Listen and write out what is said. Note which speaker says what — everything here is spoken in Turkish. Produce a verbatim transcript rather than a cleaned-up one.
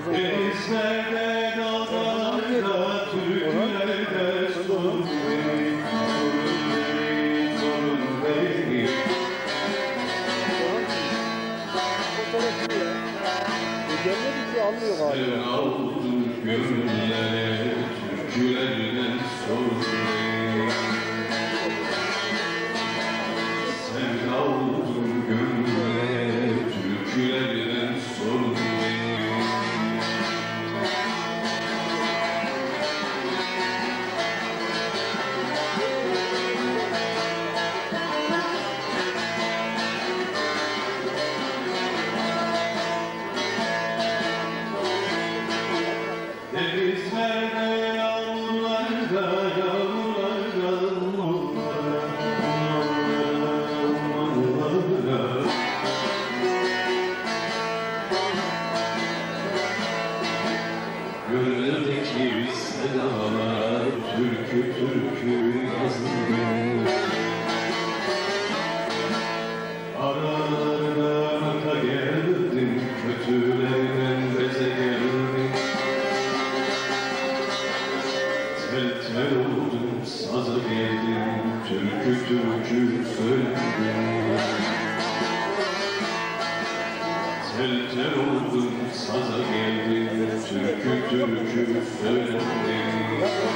Speaker 1: Denizlerde, dağlarda, türkülerde sorun beni, sorun beni. Sen aldın gönüllere, türkülerden sorun beni. Sen aldın gönüllere, türkülerden sorun beni. Denizlerde, yağmurlarda, yağmurlarda, yağmurlarda. Gönlümdeki sedalar, türkü türkü yazıldı. Aralarına da geldim, kötülerden beze geldim. Tel tel oldum, saza geldim, türkü türkü söyledim. Tel tel oldum, saza geldim, türkü türkü söyledim.